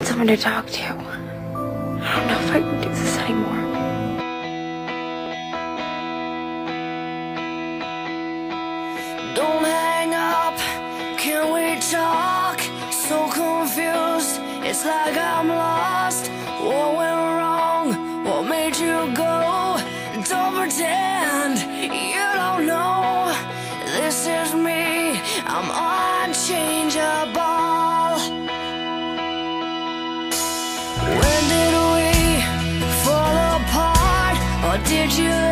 someone to talk to. I don't know if I can do this anymore. Don't hang up, can we talk? So confused, it's like I'm lost. What went wrong? What made you go? Don't pretend you don't know. This is me, I'm unchangeable. When did we fall apart? Or did you